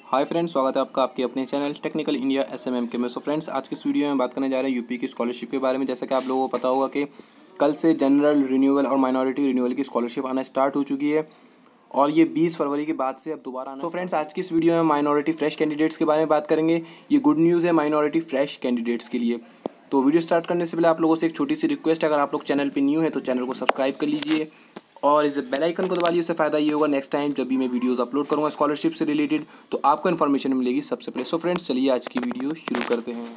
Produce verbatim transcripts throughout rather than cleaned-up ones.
Hi friends, स्वागत है आपका आपके अपने चैनल टेक्निकल इंडिया एसएमएम के में। सो फ्रेंड्स, आज की इस वीडियो में बात करने जा रहे हैं यूपी की स्कॉलरशिप के बारे में। जैसा कि आप लोगों को पता होगा कि कल से जनरल रिन्यूअल और माइनॉरिटी रिन्यूअल की स्कॉलरशिप आना स्टार्ट हो चुकी है और ये बीस फरवरी के बाद से अब दोबारा आना। सो फ्रेंड्स, आज की इस वीडियो में माइनॉरिटी फ्रेश कैंडिडेट्स के बारे में बात करेंगे। ये गुड न्यूज़ है माइनॉरिटी फ्रेश कैंडिडेट्स के लिए। तो वीडियो स्टार्ट करने से पहले आप लोगों से एक छोटी सी रिक्वेस्ट है, अगर आप लोग चैनल पे न्यू है तो चैनल को सब्सक्राइब कर लीजिए और इस बेल आइकन को दबा लीजिए। उससे फ़ायदा ये होगा नेक्स्ट टाइम जब भी मैं वीडियोस अपलोड करूँगा स्कॉलरशिप से रिलेटेड तो आपको इन्फॉर्मेशन मिलेगी सबसे पहले। सो फ्रेंड्स, चलिए आज की वीडियो शुरू करते हैं।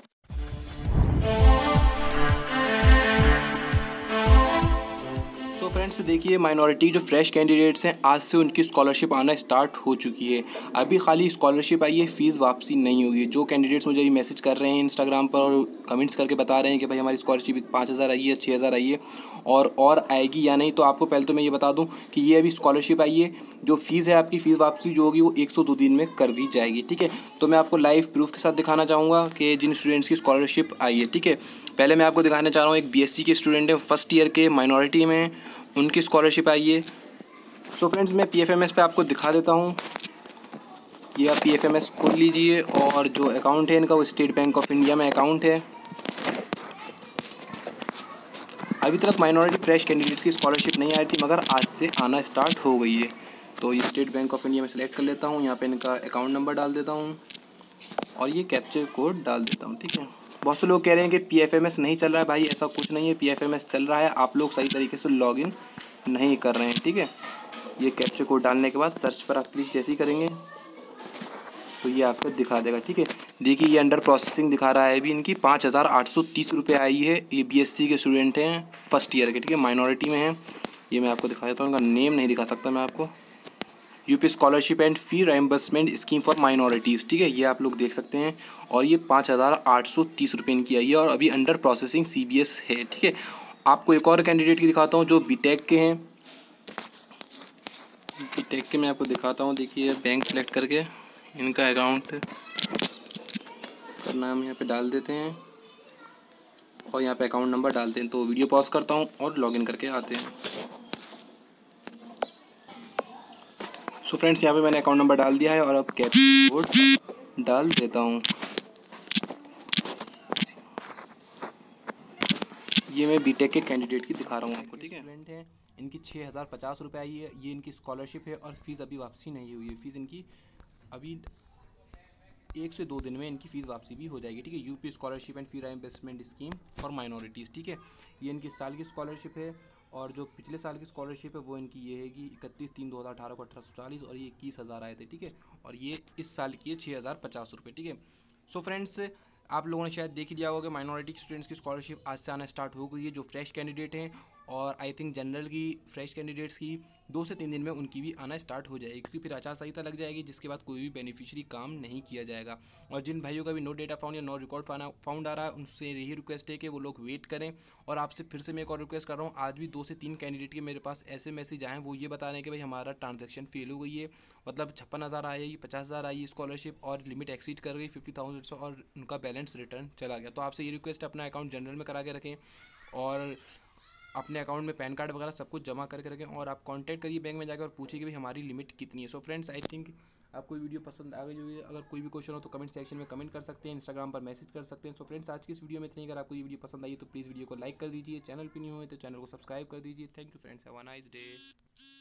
सो फ्रेंड्स, देखिए माइनॉरिटी जो फ्रेश कैंडिडेट्स हैं आज से उनकी स्कॉलरशिप आना स्टार्ट हो चुकी है। अभी खाली स्कॉलरशिप आई है, फ़ीस वापसी नहीं हुई है। जो कैंडिडेट्स मुझे अभी मैसेज कर रहे हैं इंस्टाग्राम पर और कमेंट्स करके बता रहे हैं कि भाई हमारी स्कॉलरशिप पाँच हज़ार आई है, छः हज़ार आई है और और आएगी या नहीं, तो आपको पहले तो मैं ये बता दूं कि ये अभी स्कॉलरशिप आई है। जो फ़ीस है आपकी फ़ीस वापसी जो होगी वो एक सौ दो दिन में कर दी जाएगी। ठीक है, तो मैं आपको लाइव प्रूफ के साथ दिखाना चाहूँगा कि जिन स्टूडेंट्स की स्कॉलरशिप आई है। ठीक है, पहले मैं आपको दिखाना चाह रहा हूँ, एक बीएससी के स्टूडेंट है, फर्स्ट ईयर के, माइनॉरिटी में, उनकी स्कॉलरशिप आई है। सो फ्रेंड्स, मैं पीएफएमएस पे आपको दिखा देता हूँ। ये आप पीएफएमएस खोल लीजिए और जो अकाउंट है इनका वो स्टेट बैंक ऑफ इंडिया में अकाउंट है। अभी तक माइनॉरिटी फ्रेश कैंडिडेट्स की स्कॉलरशिप नहीं आई थी, मगर आज से आना स्टार्ट हो गई है। तो ये स्टेट बैंक ऑफ इंडिया में सेलेक्ट कर लेता हूँ, यहाँ पे इनका अकाउंट नंबर डाल देता हूँ और ये कैप्चर कोड डाल देता हूँ। ठीक है, बहुत से लोग कह रहे हैं कि पीएफएमएस नहीं चल रहा है। भाई ऐसा कुछ नहीं है, पीएफएमएस चल रहा है, आप लोग सही तरीके से लॉगिन नहीं कर रहे हैं। ठीक है, ये कैप्चर कोड डालने के बाद सर्च पर आप क्लिक जैसे ही करेंगे तो ये आपको दिखा देगा। ठीक है, देखिए ये अंडर प्रोसेसिंग दिखा रहा है। अभी इनकी पाँच हज़ार आठ सौ तीस रुपये आई है। ये बीएससी के स्टूडेंट हैं, फर्स्ट ईयर के। ठीक है, माइनॉरिटी में हैं। ये मैं आपको दिखा देता हूँ, उनका नेम नहीं दिखा सकता मैं आपको। UP scholarship and fee reimbursement scheme for minorities. ठीक है, ये आप लोग देख सकते हैं और ये पाँच हज़ार आठ सौ तीस रुपये इनकी आई है और अभी अंडर प्रोसेसिंग सीबीएस है। ठीक है, आपको एक और कैंडिडेट की दिखाता हूँ जो बीटेक के हैं। बीटेक के मैं आपको दिखाता हूँ। देखिए बैंक सेलेक्ट करके इनका अकाउंट का नाम यहाँ पे डाल देते हैं और यहाँ पे अकाउंट नंबर डालते हैं। तो वीडियो पॉज करता हूँ और लॉगिन करके आते हैं। सो फ्रेंड्स, यहाँ पे मैंने अकाउंट नंबर डाल दिया है और अब कैप्चर कोड डाल देता हूँ। ये मैं बीटेक के कैंडिडेट की दिखा रहा हूँ आपको। ठीक है, स्टूडेंट हैं, इनकी छः हज़ार पचास रुपये आई है। ये इनकी स्कॉलरशिप है और फीस अभी वापसी नहीं हुई है। फीस इनकी अभी एक से दो दिन में इनकी फ़ीस वापसी भी हो जाएगी। ठीक है, UP scholarship and fee reimbursement scheme for minorities. ठीक है, ये इनकी साल की स्कॉलरशिप है और जो पिछले साल की स्कॉलरशिप है वो इनकी ये है कि इकतीस तीन दो हज़ार अठारह को अठारह सौ चालीस और ये इक्कीस हज़ार आए थे। ठीक है, और ये इस साल की है छः हज़ार पचास रुपये। ठीक है, सो फ्रेंड्स, आप लोगों ने शायद देख ही लिया होगा कि माइनॉरिटी स्टूडेंट्स की स्कॉलरशिप आज से आना स्टार्ट हो गई है जो फ्रेश कैंडिडेट हैं, और आई थिंक जनरल की फ्रेश कैंडिडेट्स की दो से तीन दिन में उनकी भी आना स्टार्ट हो जाएगी, क्योंकि फिर आचार संहिता लग जाएगी जिसके बाद कोई भी बेनिफिशियरी काम नहीं किया जाएगा। और जिन भाइयों का भी नो डेटा फाउंड या नो रिकॉर्ड फाउंड आ रहा है उनसे यही रिक्वेस्ट है कि वो लोग वेट करें। और आपसे फिर से मैं एक और रिक्वेस्ट कर रहा हूँ, आज भी दो से तीन कैंडिडेट के मेरे पास ऐसे मैसेज आए हैं, वो ये बता रहे हैं कि भाई हमारा ट्रांजैक्शन फेल हो गई है, मतलब छप्पन हज़ार आई, पचास हज़ार आई स्कॉलरशिप और लिमिट एक्सीड कर गई फिफ्टी थाउजेंड से और उनका बैलेंस रिटर्न चला गया। तो आपसे ये रिक्वेस्ट, अपना अकाउंट जनरल में करा के रखें और अपने अकाउंट में पैन कार्ड वगैरह सब कुछ जमा करके रखें और आप कांटेक्ट करिए बैंक में जाकर और पूछिए कि भाई हमारी लिमिट कितनी है। सो फ्रेंड्स, आई थिंक आपको वीडियो पसंद आ गई होगी। अगर कोई भी क्वेश्चन हो तो कमेंट सेक्शन में कमेंट कर सकते हैं, इंस्टाग्राम पर मैसेज कर सकते हैं। सो फ्रेंड्स, आज की इस वीडियो में इतनी। अगर आपको ये वीडियो पसंद आई तो प्लीज़ वीडियो को लाइक कर दीजिए, चैनल पर न्यू है तो चैनल को सब्सक्राइब कर दीजिए। Thank you friends, have a nice day.